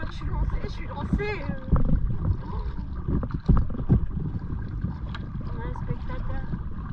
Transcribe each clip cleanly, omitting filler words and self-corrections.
je suis lancée, je suis lancée. On a un spectateur.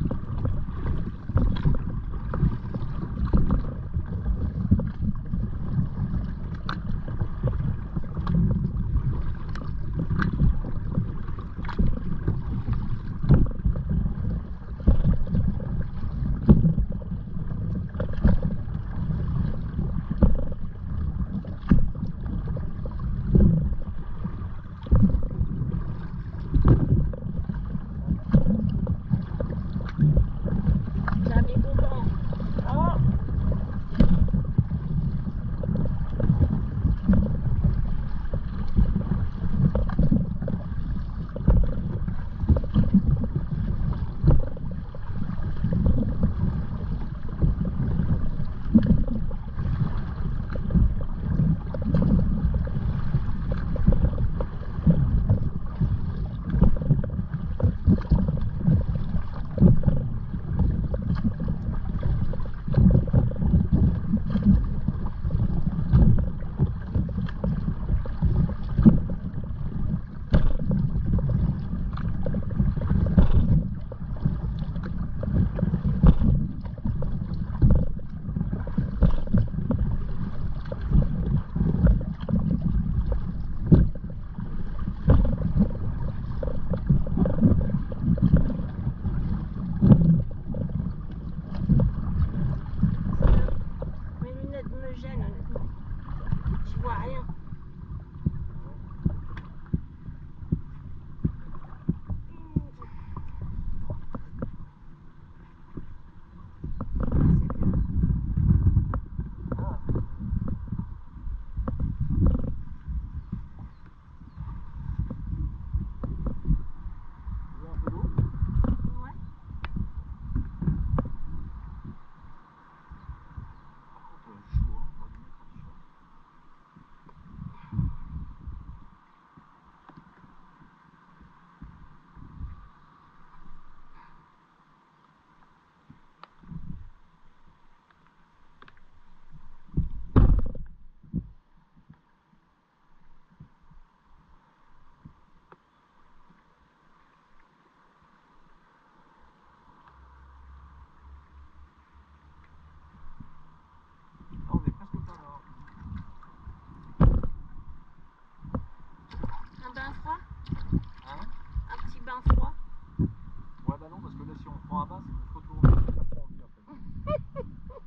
Froid. Ouais bah non parce que là si on prend un bain c'est qu'on se retourne, on n'a pas envie après.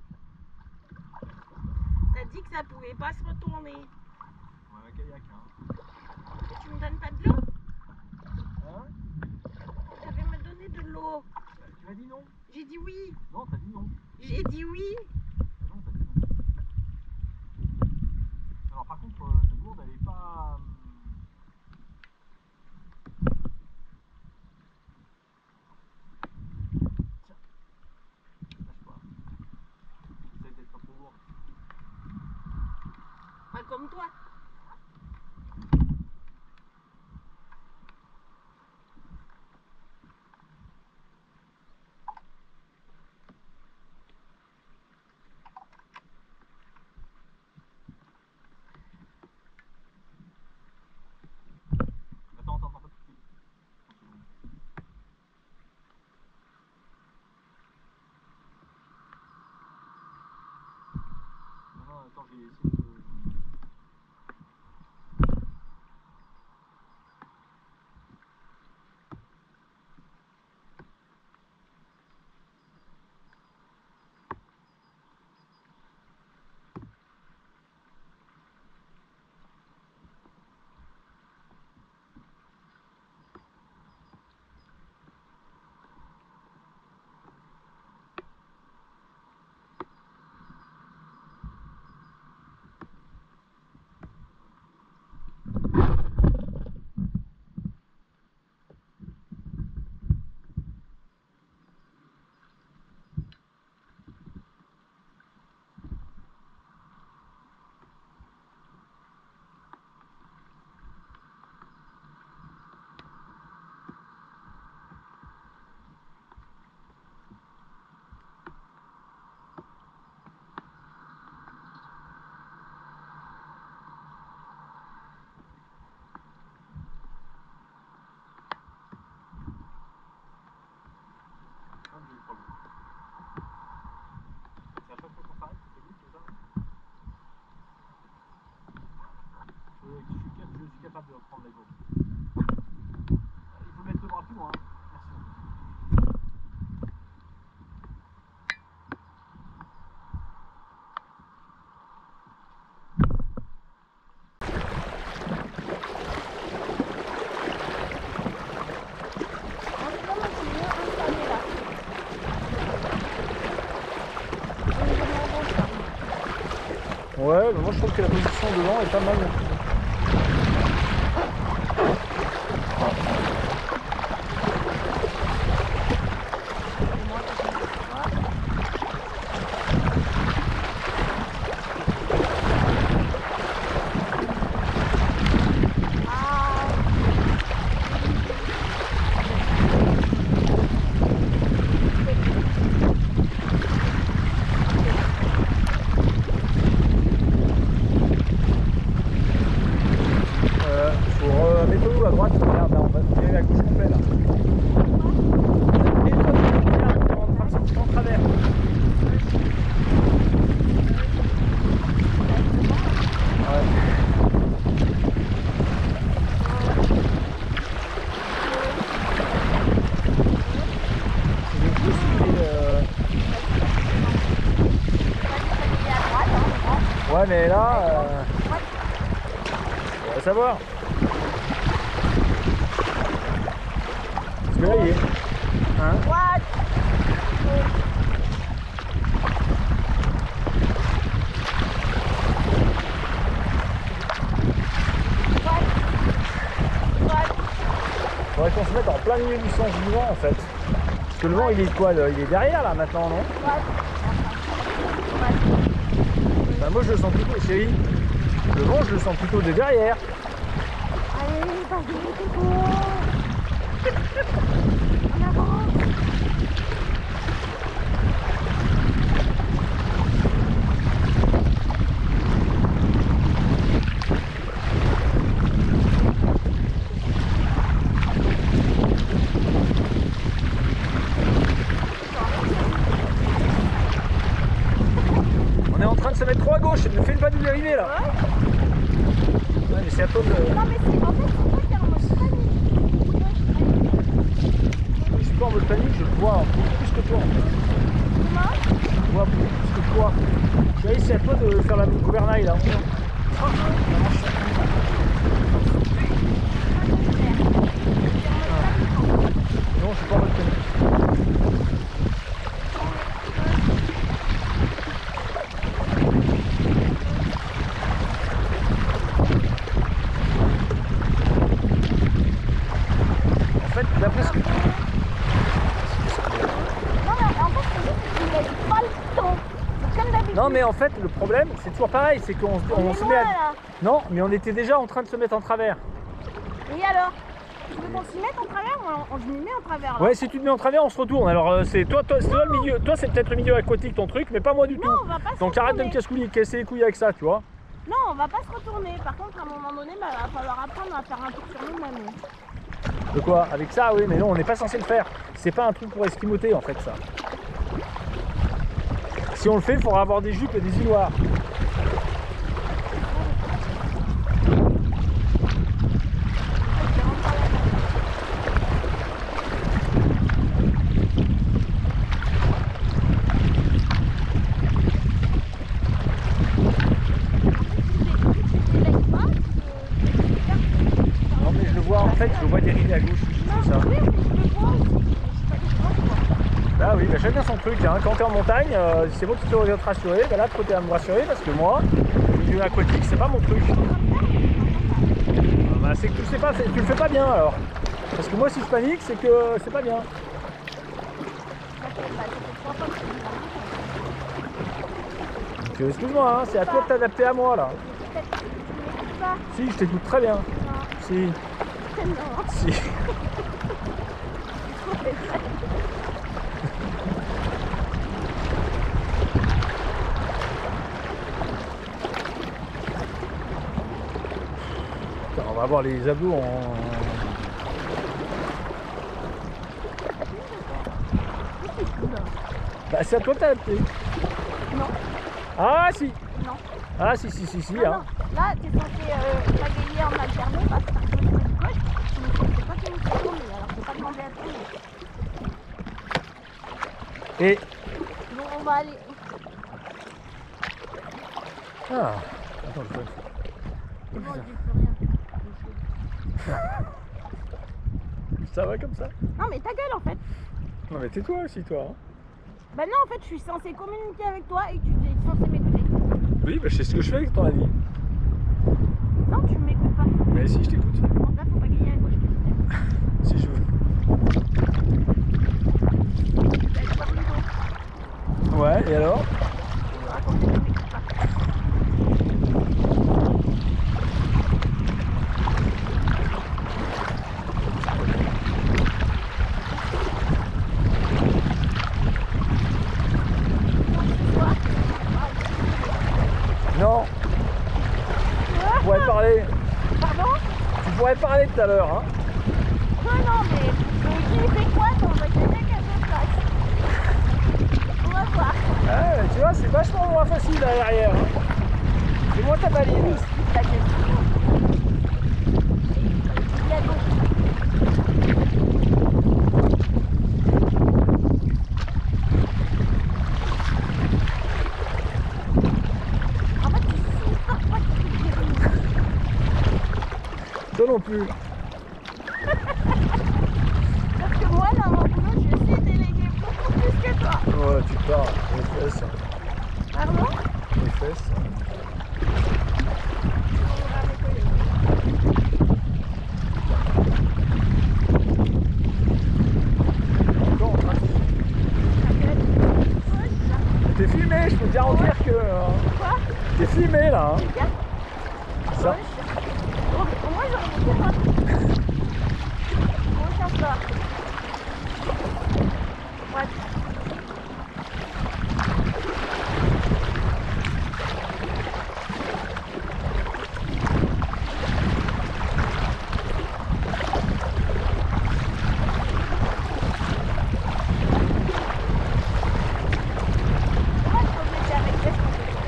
T'as dit que ça pouvait pas se retourner. On a un kayak hein. Et tu me donnes pas de l'eau? Hein? Tu devais me donner de l'eau. Tu m'as dit non? J'ai dit oui. Non t'as dit non. J'ai dit oui. Non t'as dit non. Alors par contre ta gourde elle est pas... Pas comme toi. Attends, pas tout de suite. Non, attends, j'ai essayé de... Ouais, mais moi je trouve que la position devant est pas mal non plus. Mettons-nous à droite, regarde là, on va aller à gauche complet là. Et toi, regarde, on est en train de sortir en travers. Ouais. C'est possible, ouais, mais là, on va savoir. Parce que là, il est. Hein? What? Faudrait qu'on se mette en plein milieu du sens du vent en fait. Parce que le vent il est quoi là? Il est derrière là maintenant, non? Bah, moi je le sens plutôt, chérie. Le vent je le sens plutôt de derrière. Allez, vas-y, c'est bon. En avant. On est en train de se mettre trop à gauche, ne fais pas double dérivé là. Ouais, mais c'est à toi de. Non, mais c'est en fait, c'est toi qui es en mode panique. Je suis pas en mode panique, je le vois beaucoup plus que toi en fait. Comment? Je vois beaucoup plus que toi. Chérie, c'est à toi de faire la gouvernail là. Non, je suis pas en mode panique. En fait, d'après ce que. Non, mais en fait, c'est juste qu'il laisse pas le temps. C'est comme d'habitude. Non, mais en fait, le problème, c'est toujours pareil, c'est qu'on On est se loin, met à. là. Non, mais on était déjà en train de se mettre en travers. Et alors? Tu veux qu'on s'y mette en travers ou je m'y mets en travers là? Ouais, si tu te mets en travers, on se retourne. Alors, c'est toi le milieu. Toi, c'est peut-être le milieu aquatique ton truc, mais pas moi du Non, tout. on va pas se Donc arrête de me casser les couilles avec ça, tu vois. Non, on va pas se retourner. Par contre, à un moment donné, bah, va falloir apprendre à faire un tour sur nous-mêmes. De quoi? Avec ça, oui, mais non, on n'est pas censé le faire. C'est pas un truc pour esquimoter en fait, ça. Si on le fait, il faudra avoir des jupes et des îloirs. Non, mais je le vois en fait, je le vois dériver à gauche. C'est ça. Oui, mais je le vois aussi. Je sais pas du tout, quoi. Bah oui, bah chacun son truc. Hein. Quand t'es en montagne, c'est moi qui te dois te rassurer. Bah là, toi t'es à me rassurer parce que moi, le milieu aquatique, c'est pas mon truc. Bah, c'est que tu le sais pas, tu le fais pas bien alors. Parce que moi, si je panique, c'est que c'est pas bien. Donc excuse-moi, hein, c'est à toi de t'adapter à moi là. Peut-être que tu m'écoutes pas. Si, je t'écoute très bien. Non. Si, Non. si. Putain, on va avoir les abdos en. Bah c'est à toi de t'adapter. Non. Ah si. Non. Ah si, Non, hein. non. Là, t'es censé bagayer en alternant parce que t'as un peu de coche. Mais c'est pas qui nous fait tourner, alors faut pas demander à tourner. Et. Bon, on va aller. Ah. Attends, je vais. C'est bon, je dis plus rien. Ça va comme ça? Non, mais ta gueule en fait. Non mais tais-toi aussi toi. Hein. Bah non, en fait, je suis censée communiquer avec toi et tu es censé m'écouter. Oui, bah, c'est ce que je fais avec ton avis. Non, tu m'écoutes pas. Mais si, je t'écoute. En vrai, faut pas gagner à gauche. Si je veux. T'as le voir le dos. Ouais, et alors? Tu me racontes que tu m'écoutes pas. Non, tu pourrais parler. Pardon? Tu pourrais parler tout à l'heure, hein. Non, mais qui fait quoi dans votre tête à votre place? On va voir. Ouais, tu vois, c'est vachement moins facile à l'arrière. Hein. C'est moi ta baline. Ta gueule. Et à gauche. En fait, tu supportes pas que tu te diriges. Toi non plus. Parce que moi, dans mon boulot, je sais déléguer beaucoup plus que toi. Ouais, tu pars. Les fesses. Pardon? Les fesses. On va arrêter. Encore en trafic. Ta gueule. Gauche. T'es filmé, je peux te garantir que. Quoi? T'es filmé là. Hein. Regarde. Ça. Gauche. Au moins, j'aurais mis droite. Gauche encore. Droite. Moi, je peux me mettre avec elle.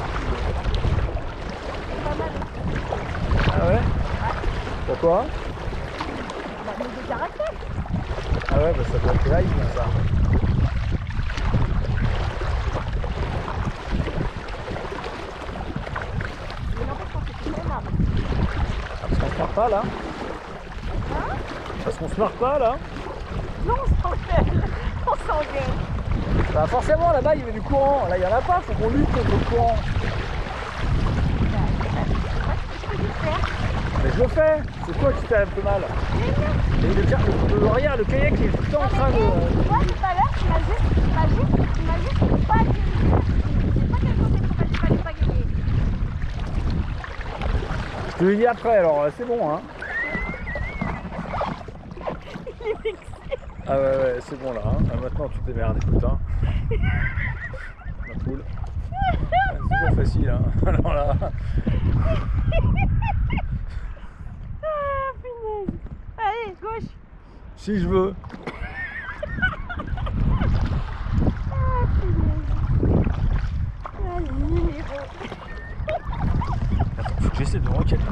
C'est pas mal aussi. Ah ouais? Pourquoi? Bah, mais de caractère. Ah ouais, bah ça doit être live ça. Mais en fait, je pense que c'est aimable. Parce qu'on se marre pas là. Hein? Parce qu'on se marre pas là. Non, on s'engueule. On s'engueule. Bah forcément là-bas il y avait du courant. Là il y en a pas, faut qu'on lutte contre le courant. Je peux juste faire. Mais je le fais. C'est toi qui fais un peu mal. Et regarde, le kayak il est tout le temps en train de. Toi, tout à l'heure, tu m'as juste pas dirigé. C'est pas quel côté faut pas gagner. Je te le dis après alors, c'est bon hein. Il est vexé. Ah ouais, c'est bon là. Hein. Ah, maintenant tu t'émerdes, écoute hein. Ma poule. Ah, c'est toujours facile hein. Alors là. Ah, punaise. Allez, gauche. Si je veux. Ah, punaise. Ah, le numéro. Attends, faut que j'essaie de me recaler.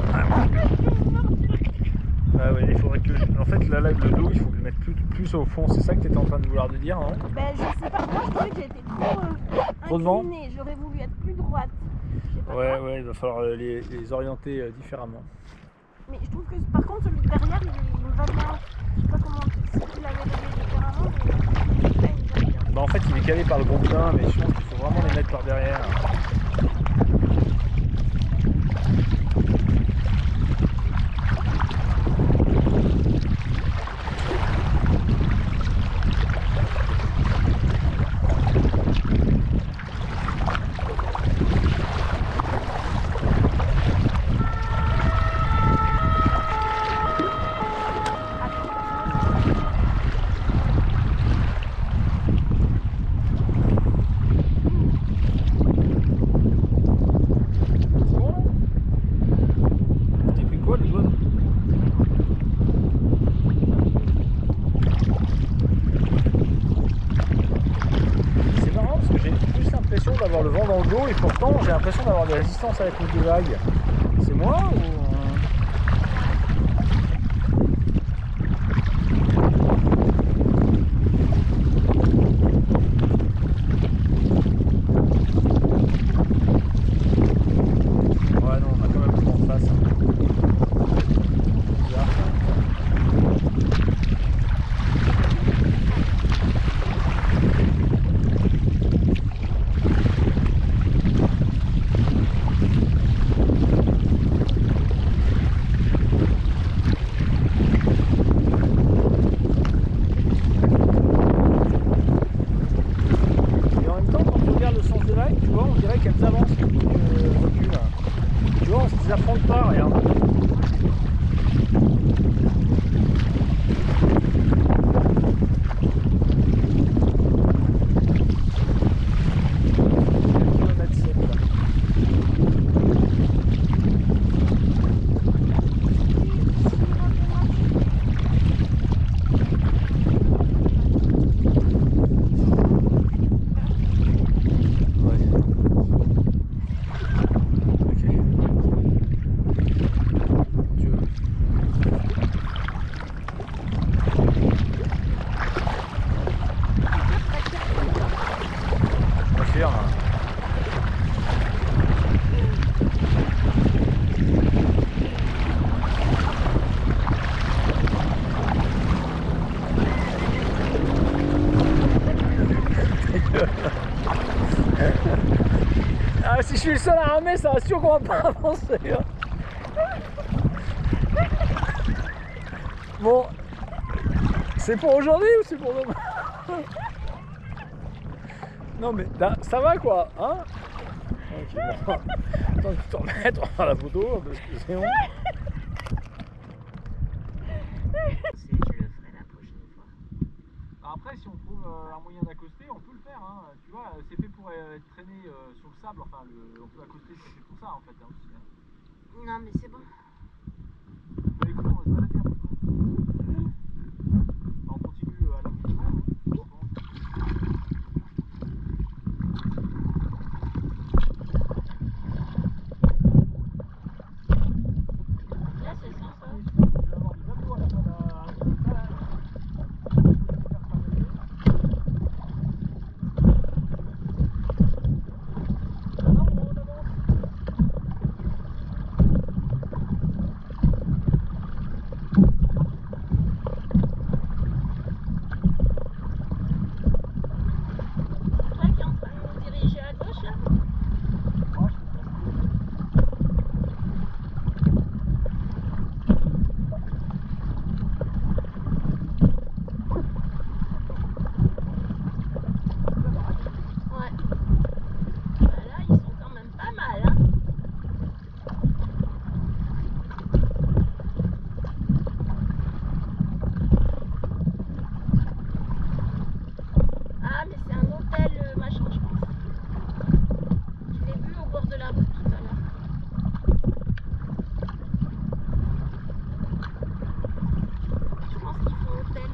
Ah ouais, il faudrait que. En fait là, le dos, il faut le mettre plus au fond. C'est ça que tu étais en train de vouloir dire, non? Ben, je sais pas. Moi, je trouvais que j'étais Trop devant. inclinée. J'aurais voulu être plus droite. Je sais pas Ouais, quoi. ouais, il va falloir les orienter différemment. Mais je trouve que par contre, celui de derrière, il va bien. Je sais pas comment. Si tu l'avais réglé différemment, mais là, il va bien. Bah en fait il est calé par le bombin, mais je pense qu'il faut vraiment les mettre par derrière. T'as pris quoi le doigt? C'est marrant parce que j'ai plus l'impression d'avoir le vent dans le dos et pourtant j'ai l'impression d'avoir de la résistance avec les deux vagues. C'est moi ou... Ouais non, on a quand même le vent en face. Bizarre. suis le seul à ramer, ça assure qu'on va pas avancer. Hein. Bon, c'est pour aujourd'hui ou c'est pour demain? Non mais là, ça va quoi, hein? Ok, bon. Attends que tu t'en remettes, on va faire la photo parce que c'est bon. Je le ferai la prochaine fois. Après, si on trouve un moyen d'accoster, on peut le faire. Hein. Tu vois, c'est fait pour être traîné sur le sable. Enfin, on peut accoster, c'est fait pour ça en fait hein, aussi. Hein. Non, mais c'est bon. Bah écoute, on va se balader un peu. On continue à l'aboutissement. Hein. Là, c'est sympa. Je vais avoir des abdos à la fin de la balade. Toi qui es en train de nous diriger à gauche, là? Ouais. Bah là, ils sont quand même pas mal, hein. Ah, mais c'est un hôtel machin, je pense. Je l'ai vu au bord de la route tout à l'heure. Je pense qu'ils font hôtel.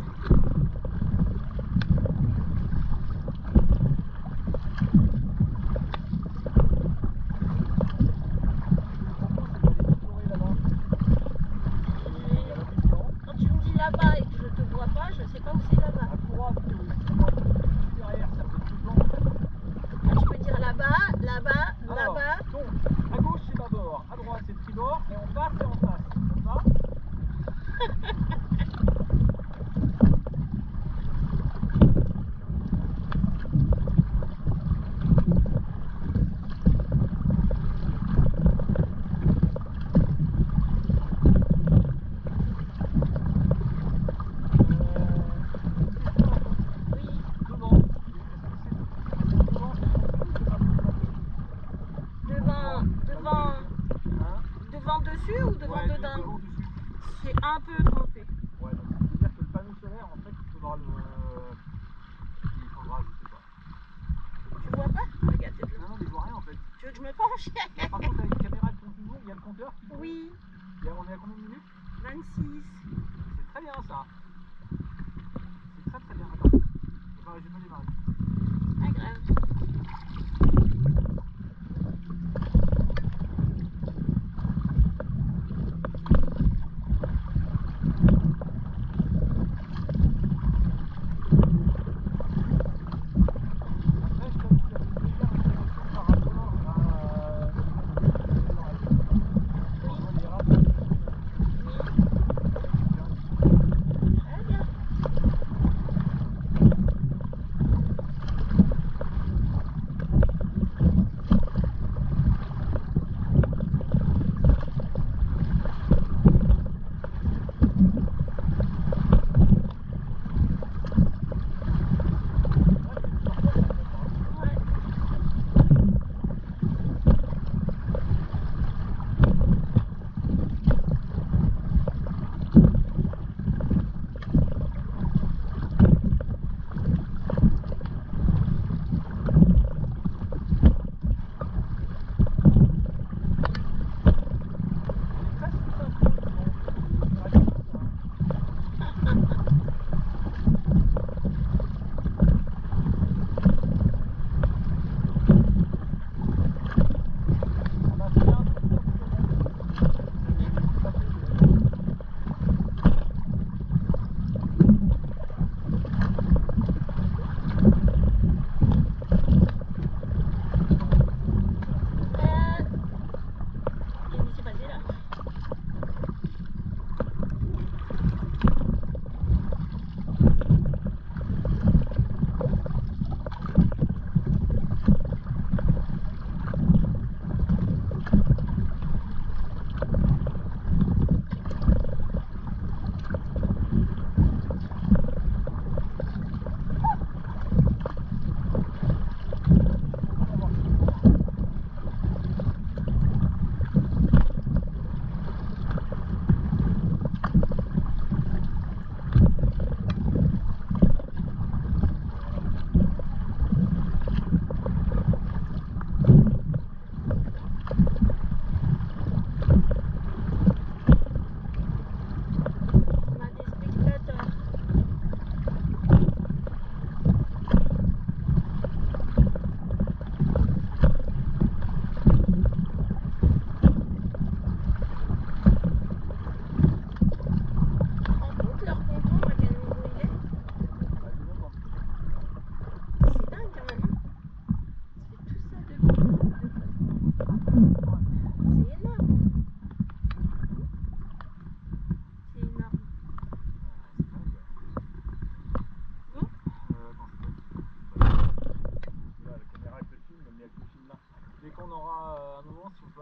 Quand tu me dis là-bas et que je te vois pas, je sais pas où c'est là-bas. Ah, tu peux dire là-bas, là-bas, là-bas. Donc, à gauche c'est bâbord, à droite c'est tribord, et en face c'est en face. Comme ça. Oui. Devant. Devant dessus ou devant Ouais, dedans? devant dessus. C'est un peu trompé. Ouais, donc ça veut dire que le panneau solaire, en fait, il faudra je sais pas. Tu vois pas? Regarde, t'es de Non, non, mais je vois rien en fait. Tu veux que je me penche? Mais par contre, avec une caméra de compte toujours, il y a le compteur qui tourne. Oui, On est à combien de minutes? 26. C'est très bien ça. C'est très très bien. Attends, je vais pas démarrer. Pas grave. Après, je t'avoue que ça fait plaisir de faire par rapport à les rats. Très bien.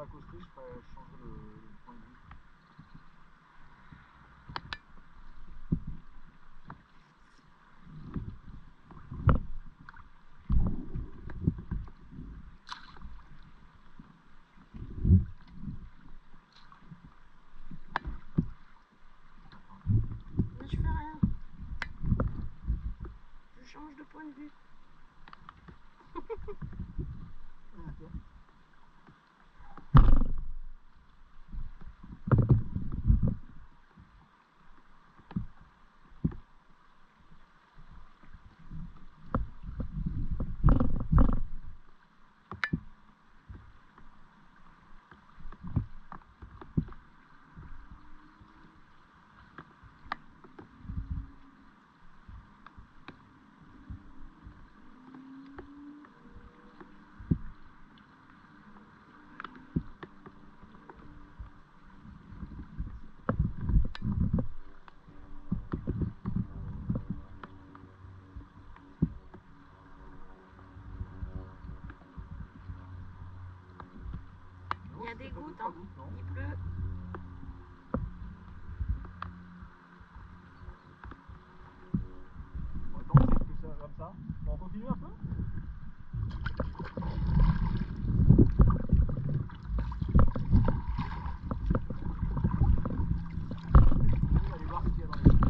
accoster, je changerai le point de vue. Mais je fais rien. Je change de point de vue. Il y a des gouttes, hein. Il pleut. Bon, attends, on sait que ça comme ça. Bon, on continue un peu. On va aller voir ce qu'il y a dans les...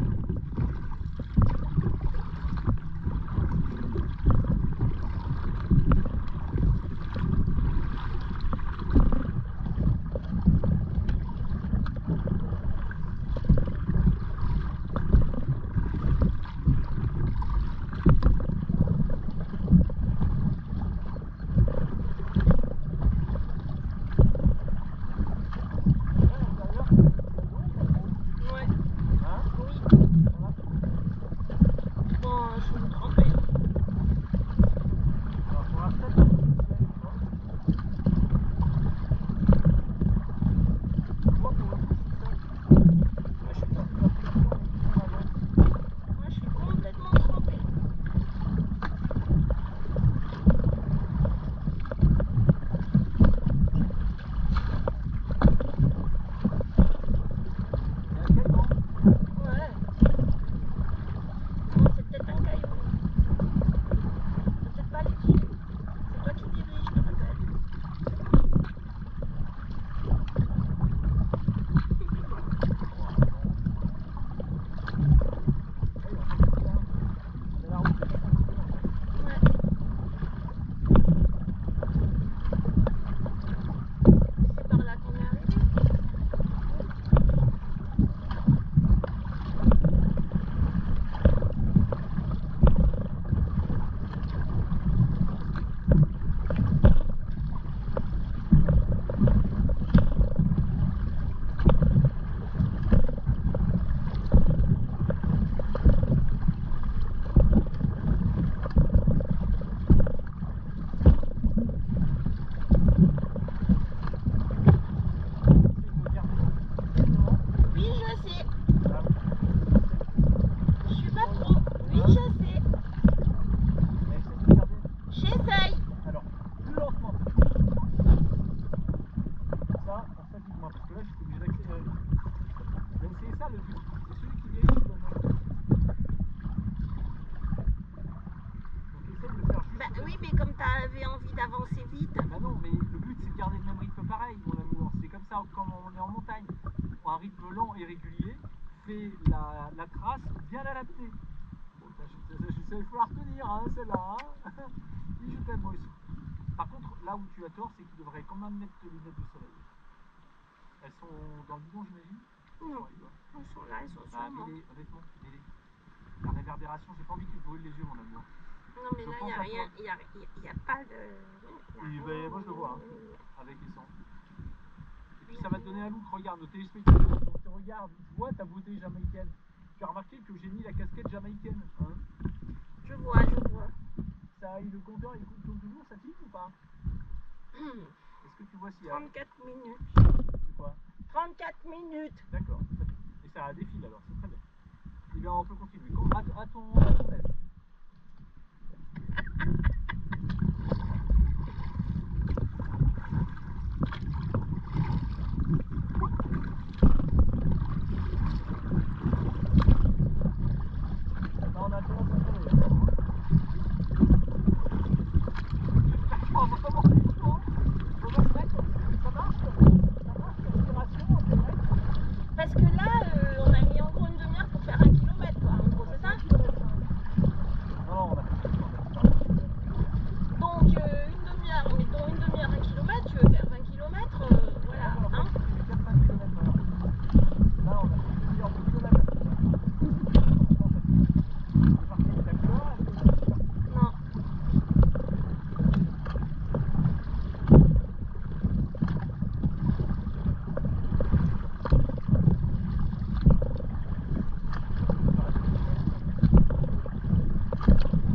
Comme on est en montagne, un rythme lent et régulier fait la trace bien adaptée. Bon, il faut la retenir, hein, celle-là. Hein. Oui, je t'aime moi aussi. Par contre, là où tu as tort, c'est qu'il devrait quand même mettre tes lunettes de soleil. Elles sont dans le bidon, j'imagine? Non, elles sont là, elles sont sur moi. Mets-les, honnêtement, mets-les. La réverbération, j'ai pas envie que tu te brûles les yeux, mon amour. Non, mais là, il n'y a rien, il n'y a pas de... Et ben, moi, je le vois, hein, avec et sans. Et puis ça va te donner un look, regarde, nos téléspectateurs te regardent, ils voient ta beauté jamaïcaine. Tu as remarqué que j'ai mis la casquette jamaïcaine, hein? Je vois, je vois. Ça, le compteur, il tourne toujours, ça filme ou pas? Est-ce que tu vois s'il y a... 34 minutes. C'est quoi? 34 minutes. D'accord, et ça défile alors, c'est très bien. Et bien on peut continuer. À ton aide.